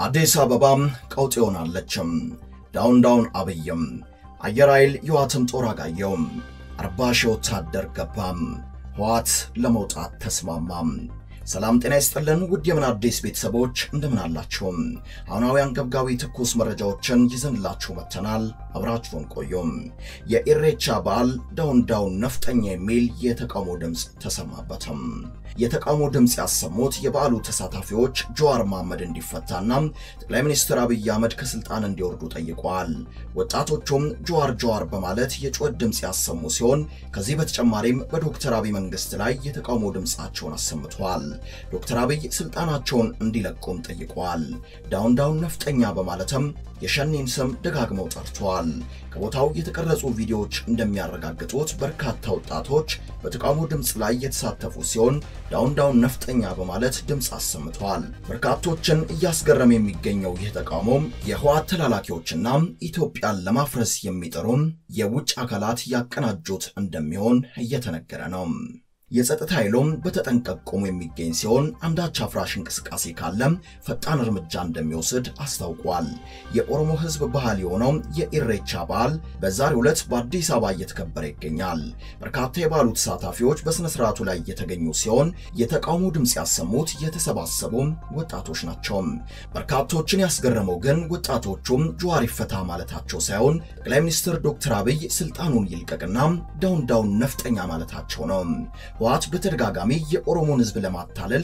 አዲስ አበባም ቀውጥ ሆናለችም ዳውን አብይም አየር ኃይል የዋትን ጦር አጋየውም 40 ሺህ ወታደር ገባም ህወሓት ለመውጣት ተስማማም ሰላም ጤና ይስጥልን ውድ የምን አዲስ ቤተሰቦች እንደምን አላችሁ አሁናውያን ገብጋዊ ትኩስ መረጃዎችን ይዘንላችሁ መተናል አብራችሁን ቆዩም የኢሬቻ በዓል ዳውን ነፍጠኛ የሚል የተቃውሞ ድምጽ ተሰማበተም የተቃውሞ ድምጽ ያሰሙት የበዓሉ ተሳታፊዎች ጀዋር መሐመድ እንዲፈታና ጠቅላይ ሚኒስትር አብይ አህመድ ከስልጣን እንዲወርዱ ጠይቀዋል ወጣቶቹም ጀዋር በማለት የጩኸት ድምጽ ያሰሙ ሲሆን ከዚህ በተጨማሪም በዶክተር አብይ መንግስት ላይ የተቃውሞ ድምጻቸውን አሰምተዋል ዶክተር አብይ ስልጣናቸውን እንዲለቁም ጠይቀዋል ዳውን ነፍጠኛ በማለትም የሸኔን ስም ደጋግመው ጠርተዋል ከቦታው የተቀረጹ ቪዲዮዎች እንደሚያረጋግጡት በርካታ ወጣቶች በተቃውሞ ድምጽ ላይ የተሳተፉ ሲሆን ዳውን ነፍጠኛ በማለት ድምጽ አሰምተዋል በርካቶችን እያስገረመ የሚገኘው ይህ ተቃውሞ የህወሓት ተላላኪዎችና ኢትዮጵያን ለማፍረስ የሚጥሩ የውጭ አካላት ያቀናጁት እንደሚሆን እየተነገረ ነው የጸጥታ ኃይሉም በተጠንቀቅ ቆሞ የሚገኝ ሲሆን አንዳች አፍራሽ እንቅስቃሴ ካለም ፈጣን እርምጃ እንደሚወስድ አስታውቋል የኦሮሞ ህዝብ ባህል የሆነው የኢሬቻ በዓል በዛሬው ዕለት በአዲስ አበባ እየተከበረ ይገኛል በርካታ የበዓሉ ተሳታፊዎች በስነ ስርዓቱ ላይ የተገኙ ሲሆን የተቃውሞ ድምጽ ያሰሙት የተሰባሰቡ ወጣቶች ናቸው በርካቶችን ያስገረመው ግን ወጣቶቹም ጀዋር ይፈታ ማለታቸው ሳይሆን ጠቅላይ ሚኒስትር ዶክተር አብይ ስልጣኑን ይልቀቅና ዳውን ነፍጠኛ ማለታቸው ነው ህወሓት በተደጋጋሚ የኦሮሞን ህዝብ ለማታለል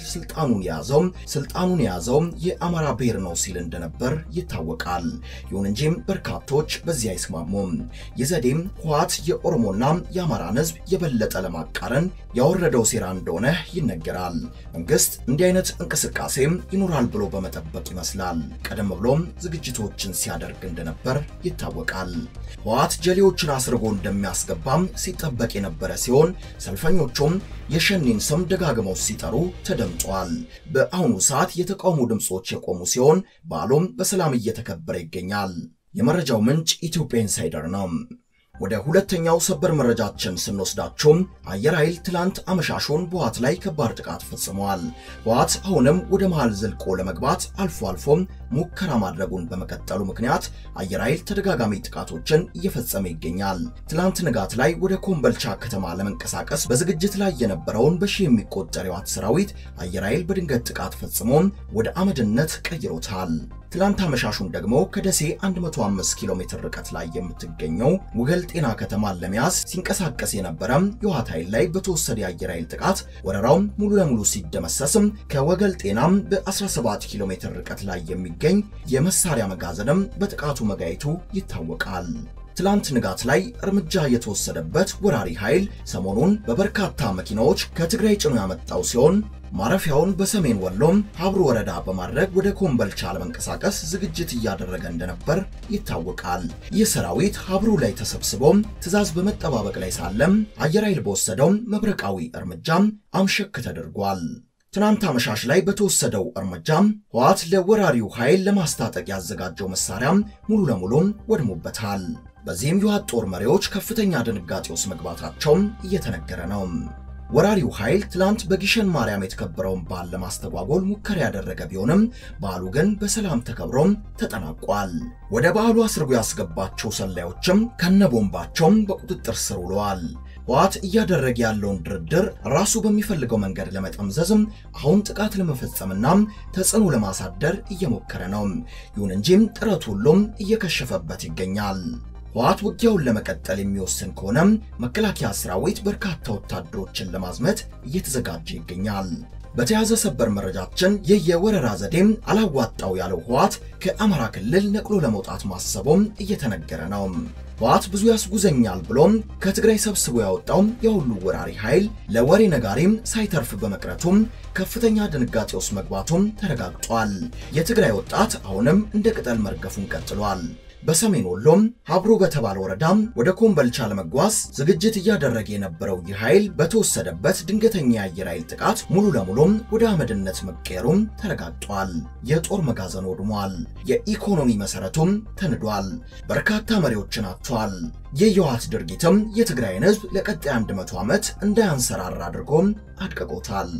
ስልጣኑን ያዘው የአማራ ብሔር ነው ሲል እንደነበር ይታወቃል ይሁን እንጂ በርካቶች በዚህ አይስማሙም የዘዴም ህወሓት የኦሮሞና የአማራን ህዝብ የበለጠ ለማቃረን ያወረደው ሴራ እንደሆነ ይነገራል መንግስት እንዲህ አይነት እንቅስቃሴ ይኖራል ብሎ በመጠበቅ ይመስላል ቀደም ብሎም ዝግጅቶችን ሲያደርግ እንደነበር ይታወቃል ህወሓት ጀሌዎችን አስርጎ እንደሚያስገባም ሲጠበቅ የነበረ ሲሆን ሰልፈኞቹም የሸኔን ስም ደጋግመው ሲጠሩ ተደምጧል በአሁኑ ሰዓት የተቃውሞ ድምጾች የቆሙ ሲሆን በዓሉም በሰላም እየተከበረ ይገኛል የመረጃው ምንጭ ኢትዮጵያ ኢንሳይደር ነው ወደ ሁለተኛው ሰበር መረጃችን ስንወስዳችሁ አየር ኃይል ትላንት አመሻሹን በህወሓት ላይ ከባድ ጥቃት ፈጽሟል ህወሓት አሁንም ወደ መሃል ዘልቆ ለመግባት አልፎ ሙከራ ማድረጉን በመቀጠሉ ምክንያት አየር ኃይል ተደጋጋሚ ጥቃቶችን እየፈጸመ ይገኛል ትላንት ንጋት ላይ ወደ ኮምቦልቻ ከተማ ለመንቀሳቀስ በዝግጅት ላይ የነበረውን በሺ የሚቆጠር የህወሓት ሰራዊት አየር ኃይል በድንገት ጥቃት ፈጽሞ ወደ አመድነት ቀይሮታል ትላንት አመሻሹን ደግሞ ከደሴ 105 ኪሎ ሜትር ርቀት ላይ የምትገኘው ወገል ጤና ከተማን ለመያዝ ሲንቀሳቀስ የነበረ የህወሓት ኃይል ላይ በተወሰደ የአየር ኃይል ጥቃት ወረራው ሙሉ ለሙሉ ሲደመሰስም ከወገል ጤናም በ17 ኪሎ ሜትር ርቀት ላይ የሚገኝ የመሳሪያ መጋዘንም በጥቃቱ መጋየቱ ይታወቃል ትላንት ንጋት ላይ እርምጃ የተወሰደበት ወራሪ ኃይል ሰሞኑን በበርካታ መኪናዎች ከትግራይ ጭኖ ያመጣው ሲሆን ማረፊያውን በሰሜን ወሎም ሀብሩ ወረዳ በማድረግ ወደ ኮምቦልቻ ለመንቀሳቀስ ዝግጅት እያደረገ እንደነበር ይታወቃል የሰራዊት ሀብሩ ላይ ተሰብስቦ ትዛዝ በመጠባበቅ ላይ ሳለም አየር ኃይል በወሰደው መብረቃዊ እርምጃም አምሸክ ተደርጓል ትናንት አመሻሽ ላይ በተወሰደው እርምጃም ህወሓት ለወራሪው ኃይል ለማስታጠቅ ያዘጋጀው መሳሪያ ሙሉ ለሙሉ ወድሞበታል በዚህም የህወሓት ጦር መሪዎች ከፍተኛ ድንጋጤ ውስጥ መግባታቸው እየተነገረ ነው ወራሪው ኃይል ትላንት በጊሸን ማርያም የተከበረውን በዓል ለማስተጓጎል ሙከራ ያደረገ ቢሆንም በዓሉ ግን በሰላም ተከብሮ ተጠናቋል ወደ በዓሉ አስርጎ ያስገባቸው ሰላዮችም ከነቦምባቸው በቁጥጥር ስር ውለዋል ህወሓት እያደረገ ያለውን ድርድር ራሱ በሚፈልገው መንገድ ለመጠምዘዝም አሁን ጥቃት ለመፈጸምና ተጽዕኖ ለማሳደር እየሞከረ ነው ይሁን እንጂ ጥረቱ ሁሉም እየከሸፈበት ይገኛል ህወሓት ውጊያውን ለመቀጠል የሚወስን ከሆነ መከላከያ ሰራዊት በርካታ ወታደሮችን ለማዝመት እየተዘጋጀ ይገኛል በተያዘ ሰበር መረጃችን የወረራ ዘዴም አላዋጣው ያለው ህወሓት ከአማራ ክልል ነቅሎ ለመውጣት ማሰቡም እየተነገረ ነው ህወሓት ብዙ ያስጉዘኛል ብሎም ከትግራይ ሰብስቦ ያወጣው የሁሉ ወራሪ ኃይል ለወሬ ነጋሪም ሳይተርፍ በመቅረቱም ከፍተኛ ድንጋጤ ውስጥ መግባቱም ተረጋግጧል የትግራይ ወጣት አሁንም እንደ ቅጠል መርገፉን ቀጥሏል በሰሜን ወሎም ሀብሩ በተባለ ወረዳም ወደ ኮምቦልቻ ለመጓዝ ዝግጅት እያደረገ የነበረው የኃይል በተወሰደበት ድንገተኛ የአየር ኃይል ጥቃት ሙሉ ለሙሉ ወደ አመድነት መቀየሩም ተረጋግጧል የጦር መጋዘን ወድሟል የኢኮኖሚ መሰረቱም ተንዷል በርካታ መሪዎችን አጥቷል የህወሓት ድርጊትም የትግራይን ህዝብ ለቀጣይ 100 ዓመት እንዳያንሰራራ አድርጎም አድቀቆታል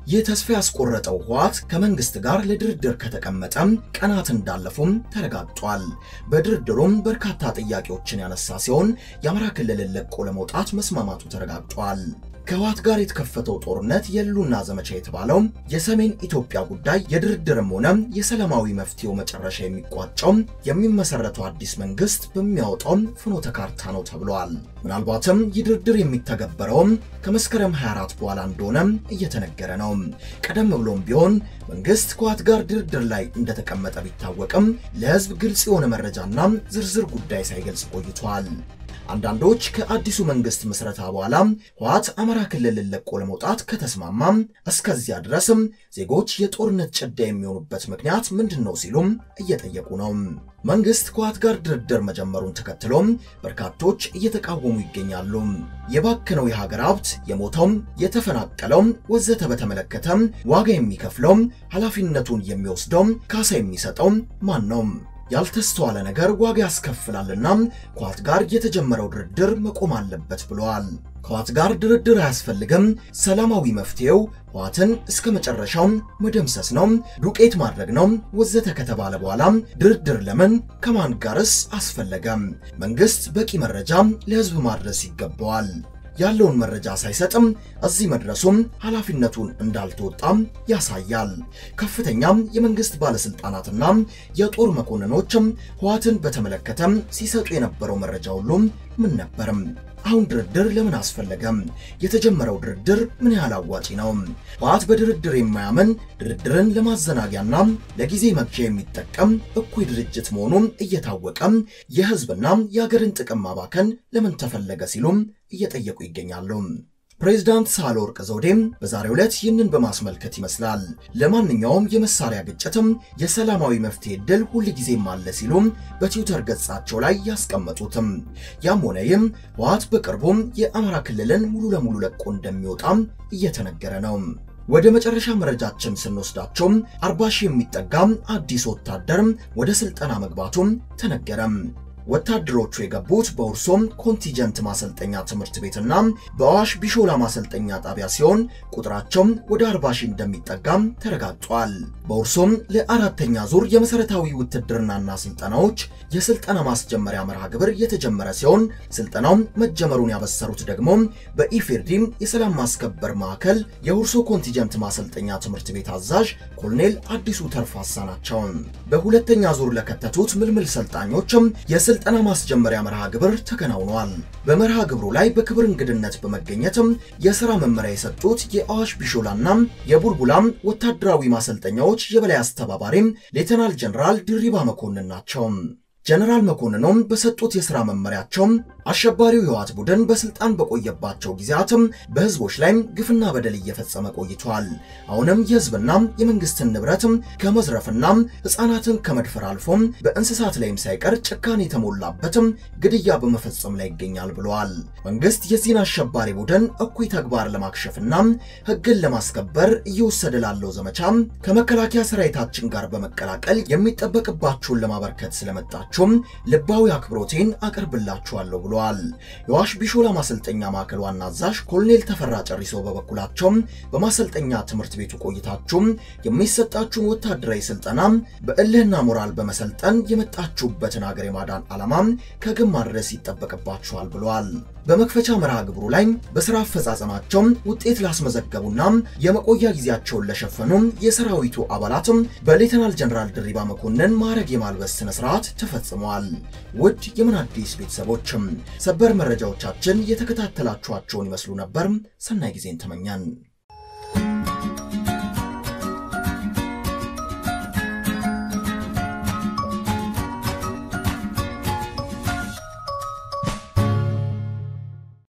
ይህ ተስፋ ያስቆረጠው ህወሓት ከመንግስት ጋር ለድርድር ከተቀመጠ ቀናት እንዳለፉም ተረጋግጧል። በድርድሩም በርካታ ጥያቄዎችን ያነሳ ሲሆን የአማራ ክልልን ለቆ ለመውጣት መስማማቱ ተረጋግጧል። ከህወሓት ጋር የተከፈተው ጦርነት የሉና ዘመቻ የተባለው የሰሜን ኢትዮጵያ ጉዳይ የድርድርም ሆነ የሰላማዊ መፍትሄው መጨረሻ የሚቋጨው የሚመሰረተው አዲስ መንግስት በሚያወጣው ፍኖተ ካርታ ነው ተብሏል። ምናልባትም የድርድር የሚተገበረው ከመስከረም 24 በኋላ እንደሆነ እየተነገረ ነው። ቀደም ብሎም ቢሆን መንግስት ከህወሓት ጋር ድርድር ላይ እንደተቀመጠ ቢታወቅም ለህዝብ ግልጽ የሆነ መረጃና ዝርዝር ጉዳይ ሳይገልጽ ቆይቷል። አንዳንዶች ከአዲሱ መንግስት መስረታ በኋላ ህወሓት አማራ ክልልን ለቆ ለመውጣት ከተስማማ እስከዚያ ድረስም ዜጎች የጦርነት ጭዳ የሚሆኑበት ምክንያት ምንድነው ሲሉም እየጠየቁ ነው። መንግስት ከህወሓት ጋር ድርድር መጀመሩን ተከትሎ በርካቶች እየተቃወሙ ይገኛሉ። የባከነው የሀገር ሀብት፣ የሞተው፣ የተፈናቀለው ወዘተ በተመለከተ ዋጋ የሚከፍለው ኃላፊነቱን የሚወስደው ካሳ የሚሰጠው ማን ነው? ያልተስተዋለ ነገር ዋጋ ያስከፍላልና ከህወሓት ጋር የተጀመረው ድርድር መቆም አለበት ብለዋል። ከህወሓት ጋር ድርድር አያስፈልግም፣ ሰላማዊ መፍትሄው ህወሓትን እስከ መጨረሻው መደምሰስ ነው፣ ዱቄት ማድረግ ነው ወዘተ ከተባለ በኋላ ድርድር ለምን ከማን ጋርስ አስፈለገ? መንግስት በቂ መረጃ ለህዝብ ማድረስ ይገባዋል። ያለውን መረጃ ሳይሰጥም እዚህ መድረሱም ኃላፊነቱን እንዳልተወጣም ያሳያል። ከፍተኛም የመንግስት ባለስልጣናትና የጦር መኮንኖችም ህወሓትን በተመለከተ ሲሰጡ የነበረው መረጃ ሁሉ ምን ነበር? አሁን ድርድር ለምን አስፈለገ? የተጀመረው ድርድር ምን ያህል አዋጪ ነው? ህወሓት በድርድር የማያምን ድርድርን ለማዘናጊያና ለጊዜ መግዣ የሚጠቀም እኩይ ድርጅት መሆኑን እየታወቀ የህዝብና የሀገርን ጥቅም ማባከን ለምን ተፈለገ ሲሉም እየጠየቁ ይገኛሉ። ፕሬዝዳንት ሳህለወርቅ ዘውዴም በዛሬው ዕለት ይህንን በማስመልከት ይመስላል ለማንኛውም የመሳሪያ ግጭትም የሰላማዊ መፍትሄ ድል ሁሉ ጊዜም አለ ሲሉ በትዊተር ገጻቸው ላይ ያስቀመጡትም። ያም ሆነ ይህም ህወሓት በቅርቡም የአማራ ክልልን ሙሉ ለሙሉ ለቆ እንደሚወጣም እየተነገረ ነው። ወደ መጨረሻ መረጃችን ስንወስዳቸው 40 ሺህ የሚጠጋም አዲስ ወታደር ወደ ስልጠና መግባቱም ተነገረም። ወታደሮቹ የገቡት በሁርሶም ኮንቲንጀንት ማሰልጠኛ ትምህርት ቤትና በአዋሽ ቢሾላ ማሰልጠኛ ጣቢያ ሲሆን ቁጥራቸው ወደ 40 ሺህ እንደሚጠጋም ተረጋግጧል። በሁርሶም ለአራተኛ ዙር የመሰረታዊ ውትድርናና ስልጠናዎች የስልጠና ማስጀመሪያ መርሃ ግብር የተጀመረ ሲሆን ስልጠናው መጀመሩን ያበሰሩት ደግሞ በኢፌርዲ የሰላም ማስከበር ማዕከል የሁርሶ ኮንቲንጀንት ማሰልጠኛ ትምህርት ቤት አዛዥ ኮሎኔል አዲሱ ተርፋሳ ናቸው። በሁለተኛ ዙር ለከተቱት ምልምል ሰልጣኞችም የስልጠና ማስጀመሪያ መርሃ ግብር ተከናውኗል። በመርሃ ግብሩ ላይ በክብር እንግድነት በመገኘትም የሥራ መመሪያ የሰጡት የአዋሽ ቢሾላና የቡልቡላም ወታደራዊ ማሰልጠኛዎች የበላይ አስተባባሪም ሌተናል ጀነራል ድሪባ መኮንን ናቸው። ጀነራል መኮንኑም በሰጡት የሥራ መመሪያቸው አሸባሪው የህወሓት ቡድን በስልጣን በቆየባቸው ጊዜያትም በህዝቦች ላይ ግፍና በደል እየፈጸመ ቆይቷል። አሁንም የህዝብና የመንግስትን ንብረትም ከመዝረፍና ህፃናትን ከመድፈር አልፎም በእንስሳት ላይም ሳይቀር ጭካኔ የተሞላበትም ግድያ በመፈጸም ላይ ይገኛል ብለዋል። መንግስት የዚህን አሸባሪ ቡድን እኩይ ተግባር ለማክሸፍና ህግን ለማስከበር እየወሰደ ላለው ዘመቻ ከመከላከያ ሰራዊታችን ጋር በመቀላቀል የሚጠበቅባቸውን ለማበርከት ስለመጣቸው ልባዊ አክብሮቴን አቀርብላችኋለሁ ብለዋል። የአዋሽ ቢሾላ ማሰልጠኛ ማዕከል ዋና አዛዥ ኮሎኔል ተፈራ ጨሪሶ በበኩላቸው በማሰልጠኛ ትምህርት ቤቱ ቆይታችሁ የሚሰጣችሁን ወታደራዊ ስልጠና በእልህና ሞራል በመሰልጠን የመጣችሁበትን ሀገር የማዳን ዓላማ ከግብ ማድረስ ይጠበቅባችኋል ብለዋል። በመክፈቻ መርሃ ግብሩ ላይ በስራ አፈጻጸማቸው ውጤት ላስመዘገቡና የመቆያ ጊዜያቸውን ለሸፈኑ የሰራዊቱ አባላትም በሌተናል ጀነራል ድሪባ መኮንን ማዕረግ የማልበስ ስነ ስርዓት ተፈጽሟል። ውድ የምን አዲስ ቤተሰቦችም ሰበር መረጃዎቻችን የተከታተላችኋቸውን ይመስሉ ነበር። ሰናይ ጊዜን ተመኛን።